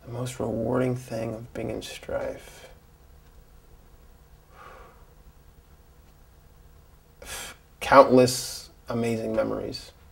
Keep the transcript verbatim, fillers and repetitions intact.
The most rewarding thing of being in Strife. Countless amazing memories.